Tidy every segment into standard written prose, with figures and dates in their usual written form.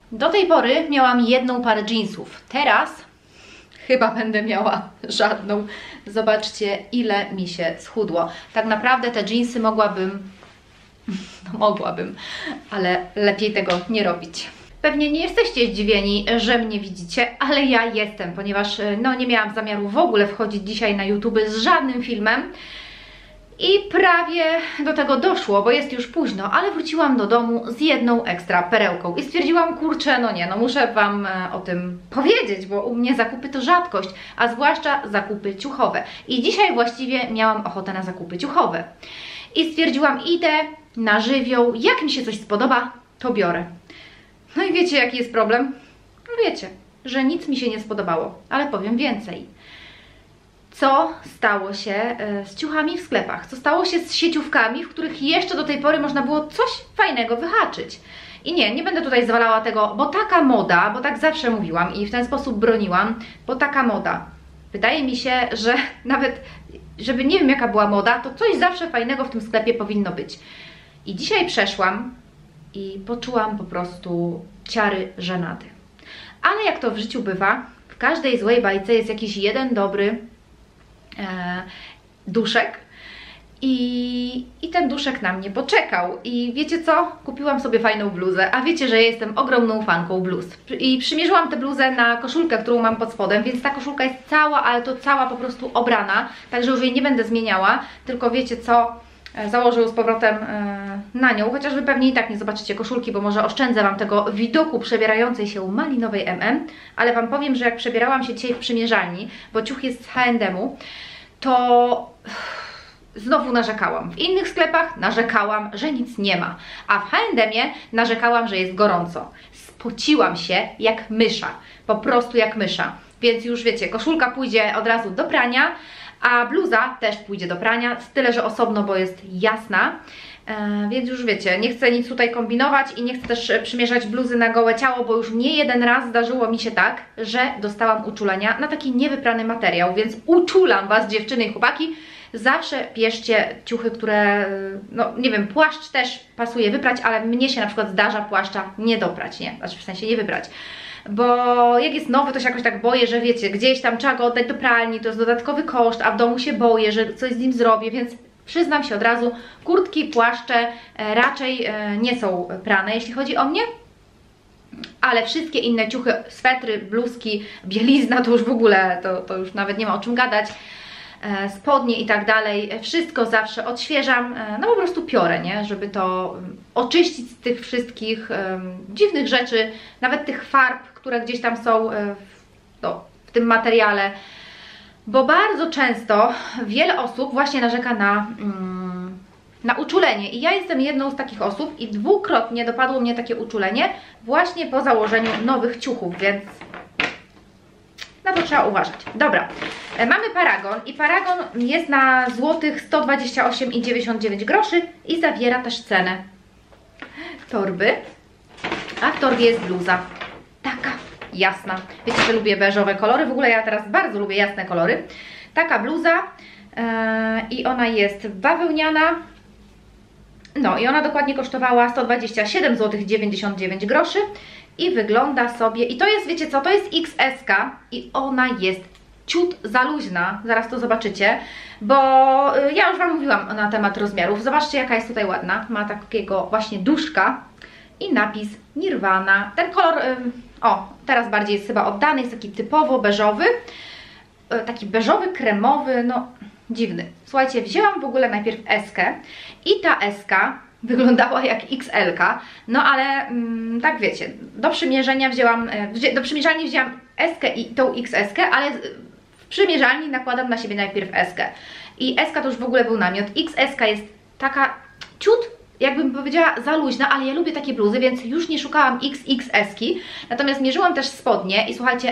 Do tej pory miałam jedną parę jeansów. Teraz chyba będę miała żadną. Zobaczcie, ile mi się schudło. Tak naprawdę te jeansy mogłabym, ale lepiej tego nie robić. Pewnie nie jesteście zdziwieni, że mnie widzicie, ale ja jestem, ponieważ no, nie miałam zamiaru w ogóle wchodzić dzisiaj na YouTube z żadnym filmem. I prawie do tego doszło, bo jest już późno, ale wróciłam do domu z jedną ekstra perełką i stwierdziłam, kurczę, no nie, no muszę Wam o tym powiedzieć, bo u mnie zakupy to rzadkość, a zwłaszcza zakupy ciuchowe. I dzisiaj właściwie miałam ochotę na zakupy ciuchowe. I stwierdziłam, idę na żywioł, jak mi się coś spodoba, to biorę. No i wiecie, jaki jest problem? No wiecie, że nic mi się nie spodobało, ale powiem więcej. Co stało się z ciuchami w sklepach? Co stało się z sieciówkami, w których jeszcze do tej pory można było coś fajnego wyhaczyć? I nie będę tutaj zwalała tego, bo taka moda, bo tak zawsze mówiłam i w ten sposób broniłam, bo taka moda. Wydaje mi się, że nawet, żeby nie wiem jaka była moda, to coś zawsze fajnego w tym sklepie powinno być. I dzisiaj przeszłam i poczułam po prostu ciary żenady. Ale jak to w życiu bywa, w każdej złej bajce jest jakiś jeden dobry duszek i ten duszek na mnie poczekał. I wiecie co? Kupiłam sobie fajną bluzę, a wiecie, że ja jestem ogromną fanką bluz. I przymierzyłam tę bluzę na koszulkę, którą mam pod spodem, więc ta koszulka jest cała, ale to cała po prostu obrana, także już jej nie będę zmieniała, tylko wiecie co? Założę z powrotem na nią, chociaż Wy pewnie i tak nie zobaczycie koszulki, bo może oszczędzę Wam tego widoku przebierającej się malinowej MM, ale Wam powiem, że jak przebierałam się dzisiaj w przymierzalni, bo ciuch jest z H&M-u, to znowu narzekałam. W innych sklepach narzekałam, że nic nie ma, a w H&M-ie narzekałam, że jest gorąco. Spociłam się jak mysza, po prostu jak mysza, więc już wiecie, koszulka pójdzie od razu do prania, a bluza też pójdzie do prania, tyle że osobno, bo jest jasna, więc już wiecie, nie chcę nic tutaj kombinować i nie chcę też przymierzać bluzy na gołe ciało, bo już nie jeden raz zdarzyło mi się tak, że dostałam uczulenia na taki niewyprany materiał, więc uczulam Was, dziewczyny i chłopaki, zawsze bierzcie ciuchy, które, no nie wiem, płaszcz też pasuje wyprać, ale mnie się na przykład zdarza płaszcza nie doprać, nie, znaczy w sensie nie wyprać. Bo jak jest nowy, to się jakoś tak boję, że wiecie, gdzieś tam trzeba go oddać do pralni, to jest dodatkowy koszt, a w domu się boję, że coś z nim zrobię, więc przyznam się od razu, kurtki, płaszcze raczej nie są prane, jeśli chodzi o mnie. Ale wszystkie inne ciuchy, swetry, bluzki, bielizna, to już w ogóle, to już nawet nie ma o czym gadać. Spodnie i tak dalej, wszystko zawsze odświeżam, no po prostu piorę, nie? Żeby to oczyścić z tych wszystkich dziwnych rzeczy, nawet tych farb, które gdzieś tam są w tym materiale, bo bardzo często wiele osób właśnie narzeka na uczulenie i ja jestem jedną z takich osób i dwukrotnie dopadło mnie takie uczulenie właśnie po założeniu nowych ciuchów, więc na to trzeba uważać. Dobra, mamy Paragon i Paragon jest na złotych 128,99 groszy i zawiera też cenę torby, a w torbie jest bluza, taka jasna. Wiecie, że lubię beżowe kolory, w ogóle ja teraz bardzo lubię jasne kolory. Taka bluza i ona jest bawełniana. No i ona dokładnie kosztowała 127,99 groszy i wygląda sobie, i to jest, wiecie co, to jest XS i ona jest ciut za luźna, zaraz to zobaczycie, bo ja już Wam mówiłam na temat rozmiarów. Zobaczcie, jaka jest tutaj ładna, ma takiego właśnie duszka i napis Nirvana. Ten kolor, teraz bardziej jest chyba oddany, jest taki typowo beżowy, taki beżowy, kremowy, no dziwny. Słuchajcie, wzięłam w ogóle najpierw S-kę i ta S-ka wyglądała jak XL-ka, no ale tak wiecie, do przymierzalni wzięłam S-kę i tą XS-kę, ale w przymierzalni nakładam na siebie najpierw S-kę. I S-ka to już w ogóle był namiot. XS-ka jest taka ciut, jakbym powiedziała, za luźna, ale ja lubię takie bluzy, więc już nie szukałam XXS-ki. Natomiast mierzyłam też spodnie i słuchajcie,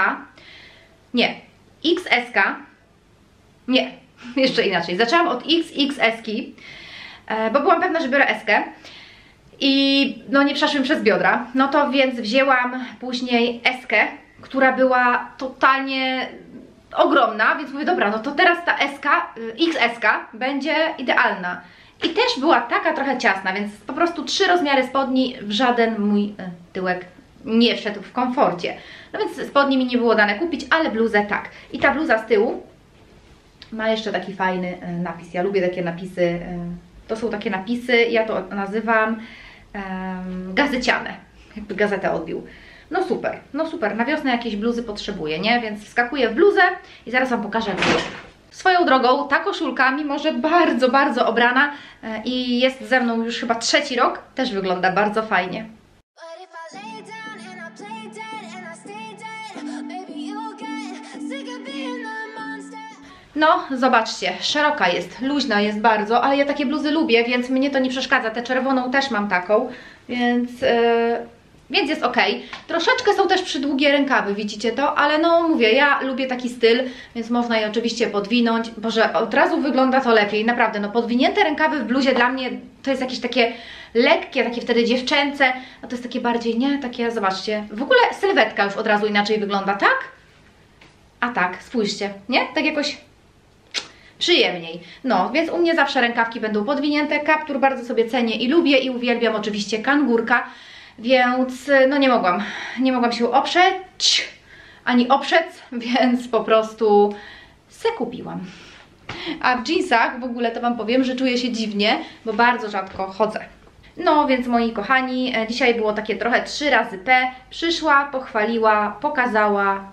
XS-ka, nie, jeszcze inaczej. Zaczęłam od XXS-ki, bo byłam pewna, że biorę S-kę i no nie przeszłam przez biodra. No to więc wzięłam później S-kę, która była totalnie ogromna, więc mówię, dobra, no to teraz ta S-ka, XS-ka będzie idealna. I też była taka trochę ciasna, więc po prostu 3 rozmiary spodni w żaden mój tyłek nie wszedł w komforcie. No więc spodnie mi nie było dane kupić, ale bluzę tak. I ta bluza z tyłu ma jeszcze taki fajny napis. Ja lubię takie napisy. To są takie napisy, ja to nazywam gazeciane. Jakby gazetę odbił. No super. Na wiosnę jakieś bluzy potrzebuję, nie? Więc wskakuję w bluzę i zaraz Wam pokażę, jak wygląda. Swoją drogą, ta koszulka, mimo że bardzo, bardzo obrana i jest ze mną już chyba 3. rok, też wygląda bardzo fajnie. No, zobaczcie, szeroka jest, luźna jest bardzo, ale ja takie bluzy lubię, więc mnie to nie przeszkadza. Tę czerwoną też mam taką, więc jest ok. Troszeczkę są też przydługie rękawy, widzicie to? Ale no mówię, ja lubię taki styl, więc można je oczywiście podwinąć. Boże, od razu wygląda to lepiej, naprawdę. No podwinięte rękawy w bluzie dla mnie to jest jakieś takie lekkie, takie wtedy dziewczęce. A to jest takie bardziej, nie? Takie, zobaczcie. W ogóle sylwetka już od razu inaczej wygląda, tak? A tak, spójrzcie, nie? Tak jakoś przyjemniej. No, więc u mnie zawsze rękawki będą podwinięte. Kaptur bardzo sobie cenię i lubię i uwielbiam oczywiście kangurka. Więc no nie mogłam się oprzeć, ani oprzec, więc po prostu se kupiłam. A w jeansach w ogóle to Wam powiem, że czuję się dziwnie, bo bardzo rzadko chodzę. No więc moi kochani, dzisiaj było takie trochę 3 razy P. Przyszła, pochwaliła, pokazała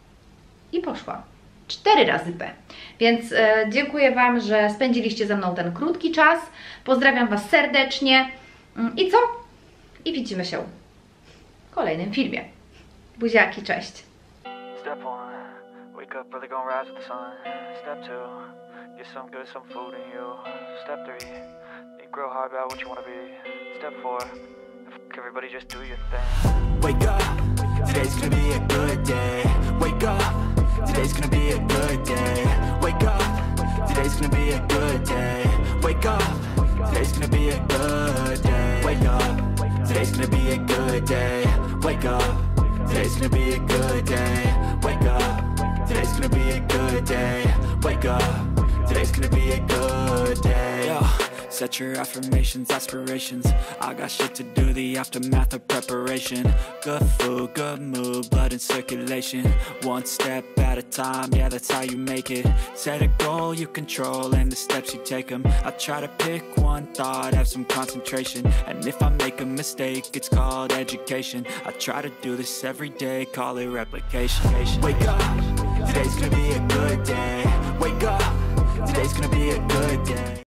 i poszła. 4 razy P. Więc dziękuję Wam, że spędziliście ze mną ten krótki czas. Pozdrawiam Was serdecznie. I co? I widzimy się w kolejnym filmie. Buziaki, cześć! Step 1, wake up early, gonna rise with the sun. Step 2, get some good, some food in you. Step 3, think real hard about what you wanna be. Step 4, everybody just do your thing. Wake up, today's gonna be a good day. Wake up, today's gonna be a good day. Wake up, today's gonna be a good day. Wake up, today's gonna be a good day. Wake up. Today's gonna be a good day. Wake up. Today's gonna be a good day. Wake up. Today's gonna be a good day. Wake up. Today's gonna be a good day. Yo, set your affirmations, aspirations. I got shit to do, the aftermath of preparation. Good food, good mood, blood in circulation. One step at a time, yeah, that's how you make it. Set a goal you control and the steps you take them. I try to pick one thought, have some concentration. And if I make a mistake, it's called education. I try to do this every day, call it replication. Wake up, today's gonna be a good day. Wake up, today's gonna be a good day.